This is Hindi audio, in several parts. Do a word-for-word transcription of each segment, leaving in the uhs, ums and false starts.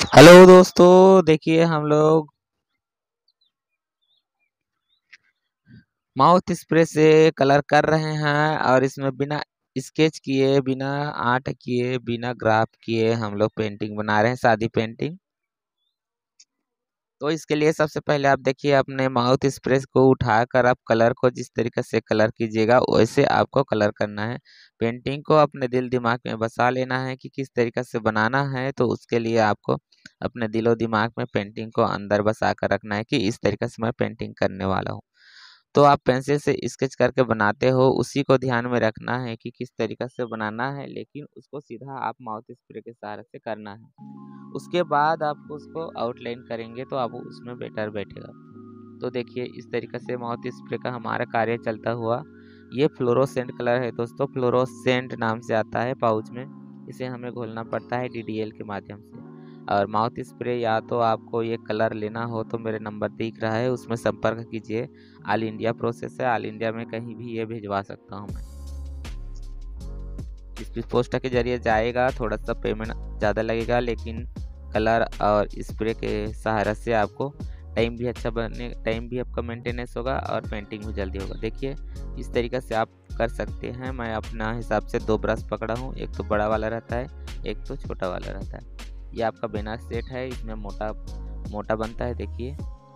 हेलो दोस्तों, देखिए हम लोग माउथ स्प्रे से कलर कर रहे हैं और इसमें बिना स्केच किए, बिना आर्ट किए, बिना ग्राफ किए हम लोग पेंटिंग बना रहे हैं, सादी पेंटिंग। तो इसके लिए सबसे पहले आप देखिए अपने माउथ स्प्रे को उठाकर आप कलर को जिस तरीके से कलर कीजिएगा वैसे आपको कलर करना है। पेंटिंग को अपने दिल दिमाग में बसा लेना है कि किस तरीके से बनाना है, तो उसके लिए आपको अपने दिलो दिमाग में पेंटिंग को अंदर बसा कर रखना है कि इस तरीके से मैं पेंटिंग करने वाला हूँ। तो आप पेंसिल से स्केच करके बनाते हो, उसी को ध्यान में रखना है कि किस तरीके से बनाना है, लेकिन उसको सीधा आप माउथ स्प्रे के सहारे से करना है। उसके बाद आप उसको आउटलाइन करेंगे तो आप उसमें बेटर बैठेगा। तो देखिए इस तरीके से माउथ स्प्रे का हमारा कार्य चलता हुआ। ये फ्लोरोसेंट कलर है दोस्तों, फ्लोरोसेंट नाम से आता है पाउच में। इसे हमें घोलना पड़ता है डी डी एल के माध्यम से। और माउथ स्प्रे या तो आपको ये कलर लेना हो तो मेरे नंबर दिख रहा है, उसमें संपर्क कीजिए। ऑल इंडिया प्रोसेस है, ऑल इंडिया में कहीं भी ये भिजवा सकता हूँ मैं। स्पीड पोस्ट के जरिए जाएगा, थोड़ा सा पेमेंट ज़्यादा लगेगा, लेकिन कलर और स्प्रे के सहारा से आपको टाइम भी अच्छा बनने टाइम भी आपका मेंटेनेंस होगा और पेंटिंग भी जल्दी होगा। देखिए इस तरीके से आप कर सकते हैं। मैं अपना हिसाब से दो ब्रश पकड़ा हूँ, एक तो बड़ा वाला रहता है, एक तो छोटा वाला रहता है। ये आपका बेना सेट है, इसमें मोटा मोटा बनता है। देखिए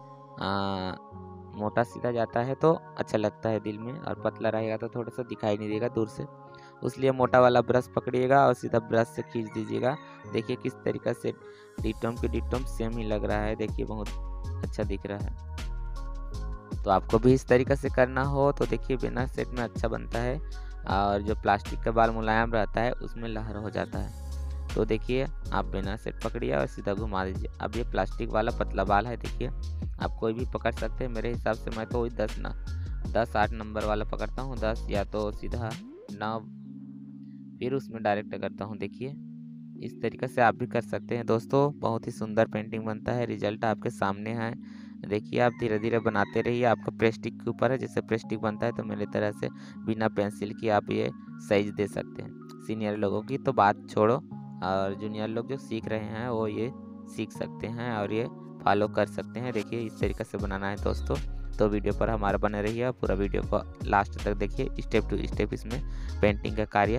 मोटा सीधा जाता है तो अच्छा लगता है दिल में, और पतला रहेगा तो थोड़ा सा दिखाई नहीं देगा दूर से, उसलिए मोटा वाला ब्रश पकड़िएगा और सीधा ब्रश से खींच दीजिएगा। देखिए किस तरीके से डिटम की डिटम सेम ही लग रहा है। देखिए बहुत अच्छा दिख रहा है। तो आपको भी इस तरीके से करना हो तो देखिए बिना सेट में अच्छा बनता है, और जो प्लास्टिक का बाल मुलायम रहता है उसमें लहर हो जाता है। तो देखिए आप बिना सेट पकड़िए और सीधा घुमा दीजिए। अब ये प्लास्टिक वाला पतला बाल है, देखिए आप कोई भी पकड़ सकते हैं। मेरे हिसाब से मैं तो दस ना दस आठ नंबर वाला पकड़ता हूँ, दस या तो सीधा नौ, फिर उसमें डायरेक्ट करता हूँ। देखिए इस तरीके से आप भी कर सकते हैं दोस्तों, बहुत ही सुंदर पेंटिंग बनता है। रिजल्ट आपके सामने है, देखिए आप धीरे धीरे बनाते रहिए। आपका प्रेस्टिक के ऊपर है, जैसे प्रेस्टिक बनता है तो मेरी तरह से बिना पेंसिल की आप ये साइज दे सकते हैं। सीनियर लोगों की तो बात छोड़ो, और जूनियर लोग जो सीख रहे हैं वो ये सीख सकते हैं और ये फॉलो कर सकते हैं। देखिए इस तरीके से बनाना है दोस्तों। तो वीडियो पर हमारा बने रहिए, पूरा वीडियो को लास्ट तक देखिए, स्टेप टू स्टेप इसमें पेंटिंग का कार्य।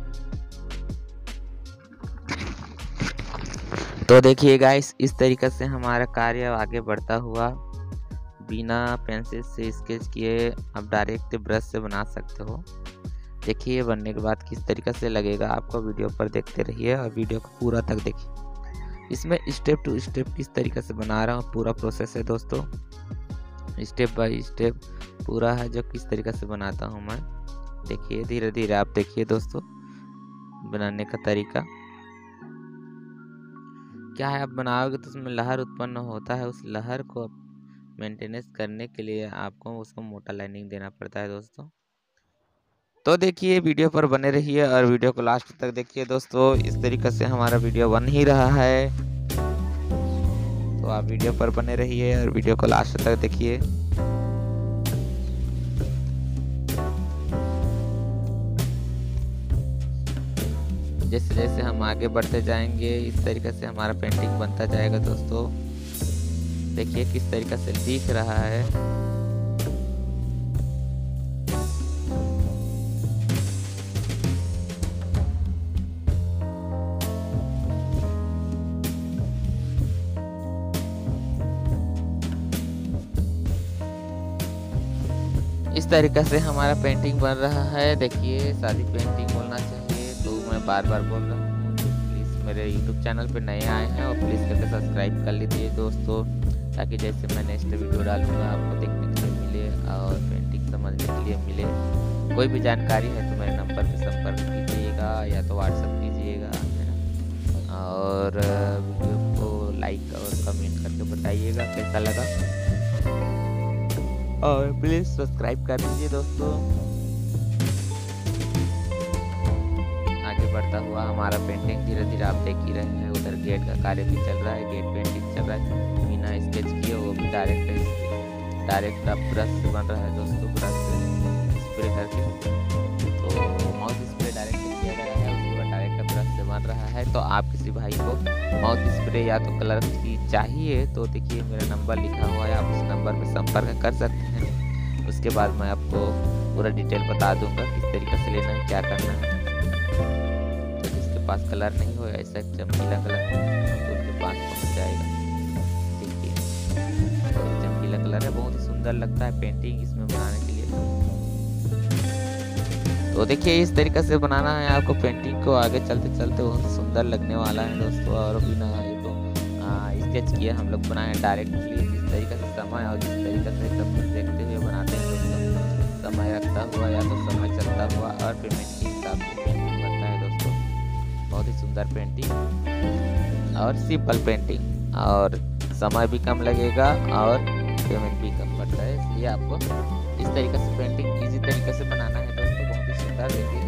तो देखिए गाइस इस तरीके से हमारा कार्य आगे बढ़ता हुआ। बिना पेंसिल से स्केच किए आप डायरेक्ट ब्रश से बना सकते हो। देखिए बनने के बाद किस तरीके से लगेगा आपको, वीडियो पर देखते रहिए और वीडियो को पूरा तक देखिए। इसमें स्टेप टू स्टेप किस तरीके से बना रहा हूँ, पूरा प्रोसेस है दोस्तों, स्टेप बाय स्टेप पूरा है जो किस तरीके से बनाता हूँ मैं। देखिए धीरे धीरे आप देखिए दोस्तों बनाने का तरीका क्या है। आप बनाओगे तो उसमें लहर उत्पन्न होता है, उस लहर को मेंटेनेंस करने के लिए आपको उसको मोटा लाइनिंग देना पड़ता है दोस्तों। तो देखिए वीडियो पर बने रहिए और वीडियो को लास्ट तक देखिए दोस्तों। इस तरीके से हमारा वीडियो बन ही रहा है, तो आप वीडियो पर बने रहिए और वीडियो को लास्ट तक देखिए। जैसे जैसे हम आगे बढ़ते जाएंगे इस तरीके से हमारा पेंटिंग बनता जाएगा दोस्तों। देखिए किस तरीके से दिख रहा है। इस तरीके से हमारा पेंटिंग बन रहा है। देखिए सादी पेंटिंग बोलना चाहिए, तो मैं बार बार बोल रहा हूँ। तो प्लीज़ मेरे यूट्यूब चैनल पे नए आए हैं और प्लीज़ करके सब्सक्राइब कर लीजिए दोस्तों, ताकि जैसे मैं नेक्स्ट वीडियो डालूँगा आपको देखने के लिए मिले और पेंटिंग समझने के लिए मिले। कोई भी जानकारी है तो मेरे नंबर पर संपर्क कीजिएगा या तो व्हाट्सअप कीजिएगा, है ना। और वीडियो को लाइक और कमेंट करके बताइएगा कैसा लगा, और प्लीज़ सब्सक्राइब कर दीजिए दोस्तों। आगे बढ़ता हुआ हमारा पेंटिंग धीरे धीरे आप देख ही रहे हैं। उधर गेट का कार्य भी चल रहा है, गेट पेंटिंग चल रहा है बिना स्केच किए, वो भी डायरेक्ट डायरेक्ट अब ब्रश से बन रहा है दोस्तों, ब्रश से स्प्रे करके। तो माउथ स्प्रे डायरेक्ट किया गया है, उसके बाद डायरेक्ट ब्रश से बन बन रहा है। तो आप किसी भाई को माउथ स्प्रे या तो कलर की चाहिए तो देखिए मेरा नंबर लिखा हुआ है, आप उस नंबर पर संपर्क कर सकते हैं। उसके बाद मैं आपको पूरा डिटेल बता दूंगा किस तरीके से लेना है, क्या करना है। तो जिसके पास कलर नहीं हो ऐसा चमकीला कलर तो उनके पास पहुँच जाएगा। देखिए चमकीला कलर है, बहुत ही सुंदर लगता है पेंटिंग इसमें बनाने के लिए। तो देखिए इस तरीके से बनाना है आपको पेंटिंग को, आगे चलते चलते बहुत सुंदर लगने वाला है दोस्तों। और बिना ये तो स्केच किए हम लोग बनाए डायरेक्टली जिस तरीके से समय और जिस तरीके से सब कुछ देखते हुए बनाते हैं दोस्तों, समय रखता हुआ या तो समय चलता हुआ और पेमेंट के हिसाब से पेंटिंग बनता है दोस्तों। बहुत ही सुंदर पेंटिंग और सिंपल पेंटिंग, और समय भी कम लगेगा और पेमेंट भी कम पड़ता है, इसलिए आपको इस तरीके से पेंटिंग इजी तरीके से बनाना है दोस्तों। बहुत ही सुंदर देखिए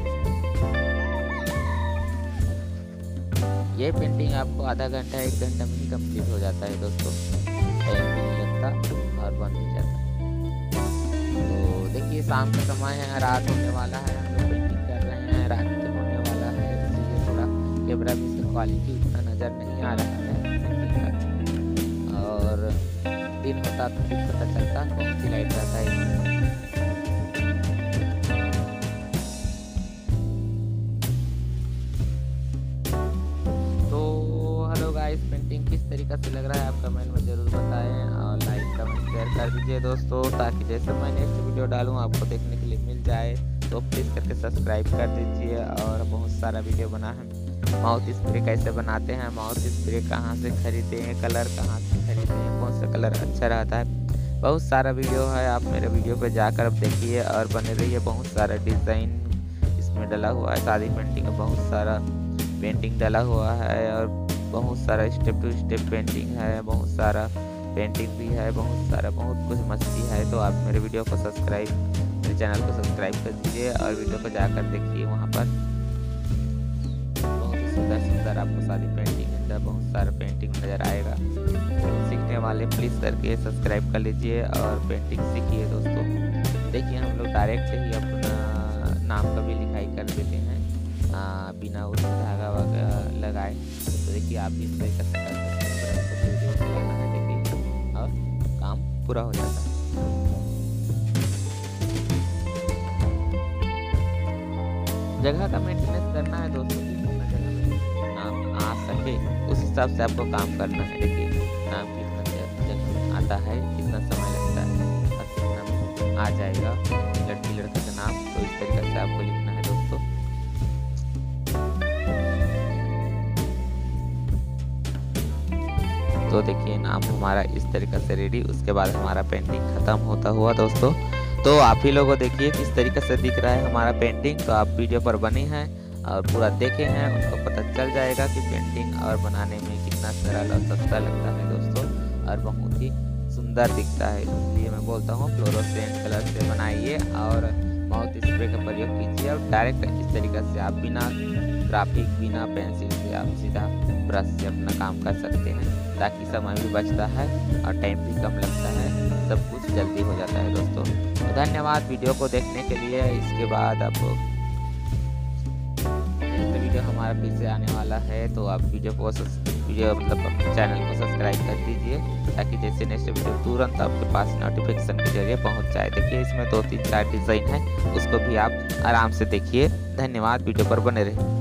ये पेंटिंग आपको आधा घंटा एक घंटा में ही कंप्लीट हो जाता है दोस्तों, टाइम भी नहीं लगता और बन भी जाता है। तो देखिए शाम का समय है, रात होने वाला है, हम लोग पेंटिंग कर रहे हैं, रात के होने वाला है, इसलिए थोड़ा कैमरा में इसका क्वालिटी उतना नज़र नहीं आ रहा है पेंटिंग का। और दिन होता तो फिर पता चलता कौन सी लाइट रहता है। इस पेंटिंग किस तरीके से लग रहा है आप कमेंट में ज़रूर बताएं और लाइक कमेंट शेयर कर दीजिए दोस्तों, ताकि जैसे मैं नेक्स्ट वीडियो डालूं आपको देखने के लिए मिल जाए। तो प्लीज़ करके सब्सक्राइब कर दीजिए। और बहुत सारा वीडियो बना है, माउथ स्प्रे कैसे बनाते हैं, माउथ स्प्रे कहां से खरीदते हैं, कलर कहां से खरीदते हैं, कौन सा कलर अच्छा रहता है, बहुत सारा वीडियो है। आप मेरे वीडियो पर जाकर अब देखिए और बने रहिए। बहुत सारा डिज़ाइन इसमें डला हुआ है, शादी पेंटिंग में बहुत सारा पेंटिंग डला हुआ है और बहुत सारा स्टेप टू स्टेप पेंटिंग है, बहुत सारा पेंटिंग भी है, बहुत सारा बहुत कुछ मस्ती है। तो आप मेरे वीडियो को सब्सक्राइब मेरे चैनल को सब्सक्राइब कर दीजिए और वीडियो को जाकर देखिए, वहाँ पर बहुत ही सुंदर सुंदर आपको सारी पेंटिंग अंदर बहुत सारा पेंटिंग नज़र आएगा। सीखने वाले प्लीज़ करके सब्सक्राइब कर लीजिए और पेंटिंग सीखिए दोस्तों। देखिए हम लोग डायरेक्ट ही अपना नाम का भी लिखाई कर देते हैं आ, बिना उसमें धागा वगैरह लगाए। तो देखिए आप इस तरीके से कर सकते हैं, वीडियो चलाना है देखिए और काम पूरा हो जाता है। जगह का मेंटेनेंस करना है दोस्तों, जगह में नाम आ सके उस हिसाब से आपको काम करना है। देखिए नाम कितना जगह आता है, कितना समय लगता है और कितना आ जाएगा लड़की लड़का का नाम, तो इस तरीके से आपको लिखना है दोस्तों। तो देखिए नाम हमारा इस तरीके से रेडी, उसके बाद हमारा पेंटिंग खत्म होता हुआ दोस्तों। तो आप ही लोगों देखिए किस तरीके से दिख रहा है हमारा पेंटिंग। तो आप वीडियो पर बने हैं और पूरा देखे हैं, उनको पता चल जाएगा कि पेंटिंग और बनाने में कितना सरल और सस्ता लगता है दोस्तों और बहुत ही सुंदर दिखता है। इसलिए मैं बोलता हूँ फ्लोरोसेंट कलर से बनाइए और माउथ स्प्रे का प्रयोग कीजिए और डायरेक्ट इस तरीके से आप बिना ग्राफिक बिना पेंसिल से आप सीधा ब्रश से अपना काम कर सकते हैं, ताकि समय भी बचता है और टाइम भी कम लगता है, सब कुछ जल्दी हो जाता है दोस्तों। तो धन्यवाद वीडियो को देखने के लिए। इसके बाद आप वीडियो हमारा फिर से आने वाला है, तो आप वीडियो को वीडियो मतलब अपने चैनल को सब्सक्राइब कर दीजिए, ताकि जैसे नेक्स्ट वीडियो तुरंत आपके पास नोटिफिकेशन के जरिए पहुंच जाए। देखिए इसमें दो तीन चार डिज़ाइन है, उसको भी आप आराम से देखिए। धन्यवाद, वीडियो पर बने रहिए।